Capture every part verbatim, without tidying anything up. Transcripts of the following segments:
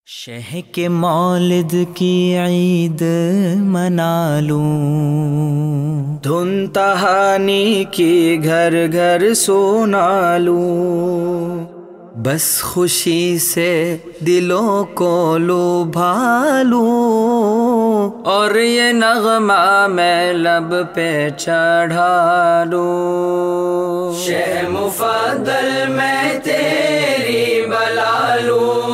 شہ کے مولد کی عید منا لوں، دھن تہانی کی گھر گھر سنا لوں، بس خوشی سے دلوں کو لبھا لوں، اور یہ نغمہ میں لب پہ چڑھا لوں۔ شہ مفضل میں تیری بلا لوں،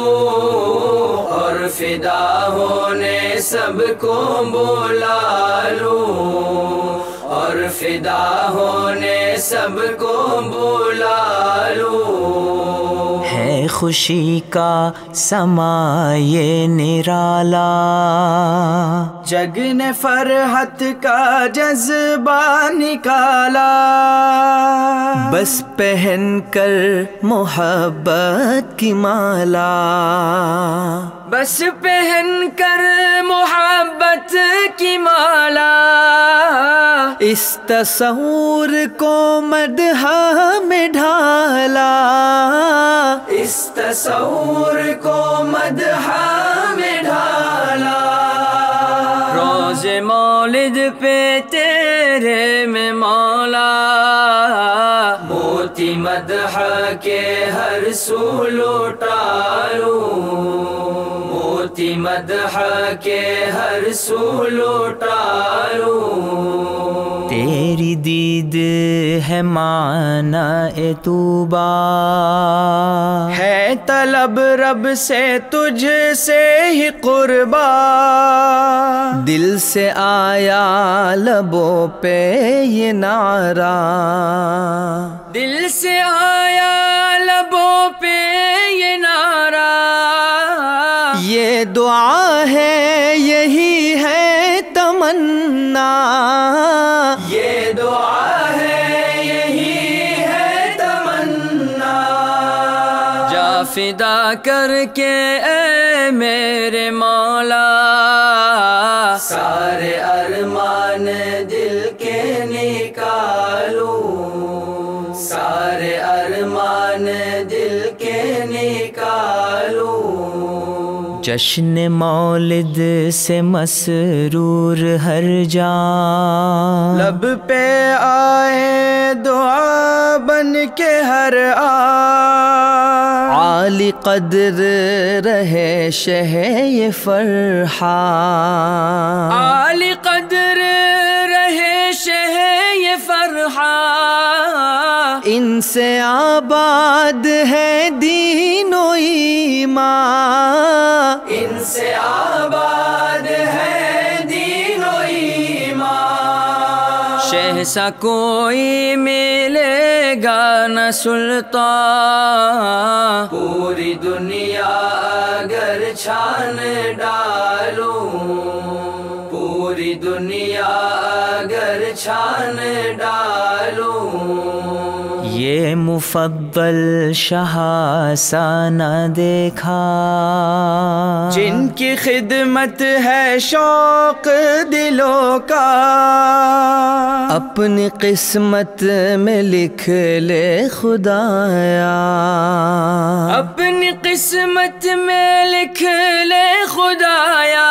فدا ہونے سب کو بلا لوں، اور فدا ہونے سب کو بلا لوں۔ ہے خوشی کا سما یہ نرالا، جگ نے فرحت کا جذبہ نکالا، بس پہن کر محبت کی مالا، بس پہن کر محبت کی مالا، اس تصور کو مدح میں ڈھالا، اس تصور کو مدح میں ڈھالا۔ روز مولد پہ تیرے میں مولا، موتی مدح کے ہر سو لوٹا لوں، موتی مدح کے ہر سو لوٹا لوں۔ تیری دید ہے معنی توبہ، ہے طلب رب سے تجھ سے ہی قربا، دل سے آیا لبوں پہ یہ نعرہ، دل سے آیا لبوں پہ یہ نعرہ، یہ دعا ہے یہی ہے تمنا، یہ دعا ہے یہی ہے تمنا۔ جا فدا کر کے اے میرے مولا، سارے ارمان دل کے نکالوں، سارے ارمان دل کے نکالوں۔ جشن مولد سے مسرور ہر جان، لب پہ آئے دعا بن کے ہر آن، عالی قدر رہے شہ یہ فرحان، عالی قدر رہے شہ یہ فرحان، ان سے آباد ہے دین و ایمان، ان سے آباد ہے دین و ایمان۔ شہ سا کوئی ملے گا نہ سلطان، پوری دنیا اگر چھان ڈالوں، پوری دنیا اگر چھان ڈالوں۔ یہ مفضل شاہ سا نہ دیکھا، جن کی خدمت ہے شوق دلوں کا، اپنی قسمت میں لکھ لے خدایا، اپنی قسمت میں لکھ لے خدایا،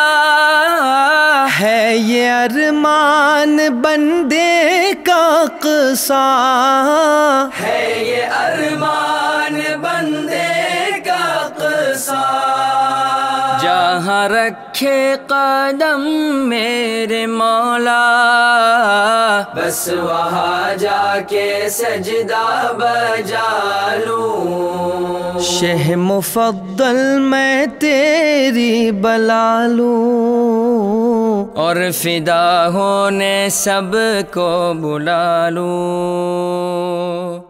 ہے یہ ارمان بندے کا قصہ، ہے یہ ارمان بندے کا قصہ۔ جہاں رکھے قدم میرے مولا، بس وہاں جا کے سجدہ بجا لوں، شہ مفضل میں تیری بلا لوں، اور فدا ہونے سب کو بلا لوں۔